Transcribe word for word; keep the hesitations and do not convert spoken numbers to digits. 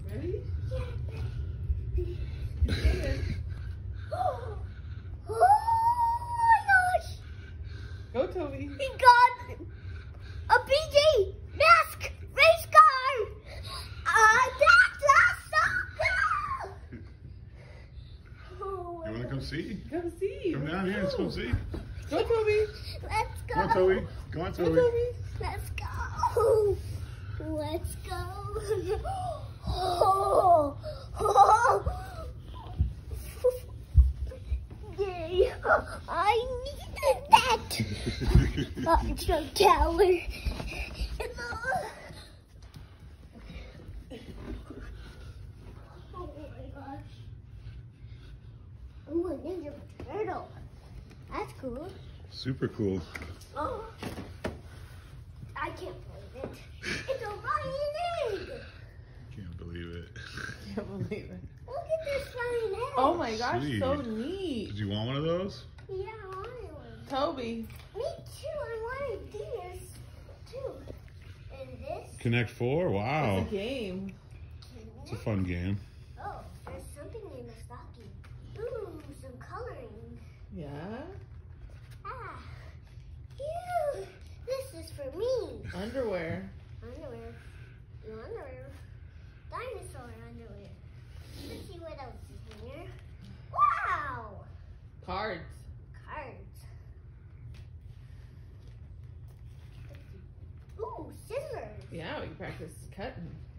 Ready? Oh my gosh! Go, Toby. He got a B J mask race car. Uh, that's so cool. Oh, You want to come see? Come see. Come down here. Let's go see. Go, Toby. Let's go. Come on, Toby. Come on, Go, Toby. Toby. Let's go. Let's go. Oh, oh. Yay. I needed that. Uh, Chuck Tower. Oh my gosh. Ooh, a Ninja Turtle. That's cool. Super cool. Oh. I can't believe it. It's a flying egg. Can't believe it. Can't believe it. Look at this flying egg. Oh my gosh, Sweet. so neat. Did you want one of those? Yeah, I wanted one. Toby. Me too. I wanted this too. And this. Connect Four? Wow. It's a game. It's a fun game. Oh, there's something in the stocking. Ooh, some coloring. Yeah. Ah. Ew. This is for me. Underwear. Underwear. New underwear. Dinosaur underwear. Let's see what else is in here. Wow! Cards. Cards. Ooh, scissors. Yeah, we can practice cutting.